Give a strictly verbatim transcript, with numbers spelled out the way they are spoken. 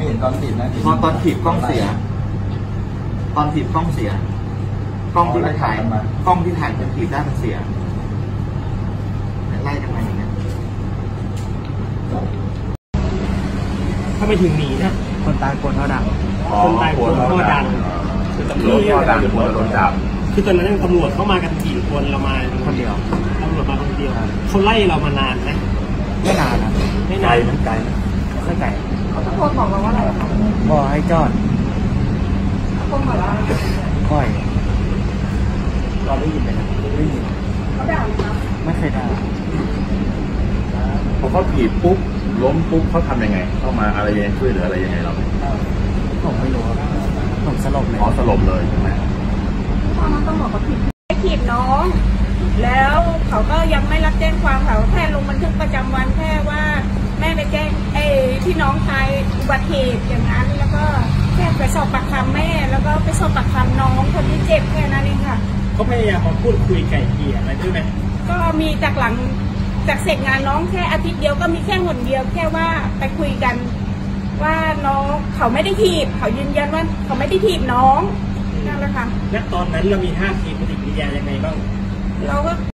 เห็นตอนถีบนะตอนตอนถีบกล้องเสียตอนถีบกล้องเสียกล้องที่ถ่ายกล้องที่ถ่ายเป็นถีบได้มันเสียไล่ทำไมอย่างเงี้ยถ้าไม่ถึงหนีนะคนตายคนเขาดังคนตายคนเขาดังคือตำรวจเขาดังคนโดนจับคือตอนนั้นตำรวจเข้ามากันกี่คนเรามาคนเดียวตำรวจมาคนเดียวเขาไล่เรามานานไหมไม่นานนะไม่นานมันไกลไม่ไกลเขาตะโกนบอกเราว่าอะไรคะบอกให้จอดตะโกนบอกเราค่อยเราได้ยินไหมได้ยินเขาด่าไหมคะไม่เคยด่าพอเขาถีบปุ๊บล้มปุ๊บเขาทำยังไงเข้ามาอะไรยังไงช่วยเหลืออะไรยังไงเราผมไม่รู้ผมสลบเลยอ๋อสลบเลยใช่ไหมตอนนั้นต้องบอกเขาถีบถีบน้องแล้วเขาก็ยังไม่รับแจ้งความเขาแค่ลงบันทึกประจำวันแค่ว่าแม่ไปแจ้งไอ้ที่น้องชายอุบัติเหตุอย่างนั้นแล้วก็แค่ไปสอบปากคำแม่แล้วก็ไปสอบปากคำน้องคนที่เจ็บแค่นั้นเองค่ะเขาพยายามมาพูดคุยไก่เกลี่ยอะไรด้วยไหมก็มีจากหลังจากเสร็จงานน้องแค่อาทิตย์เดียวก็มีแค่หนเดียวแค่ว่าไปคุยกันว่าน้องเขาไม่ได้ถีบเขายืนยันว่าเขาไม่ได้ถีบน้องนั่นแหละค่ะณตอนนั้นเรามีท่าทีปฏิกิริยายังไงบ้างเราก็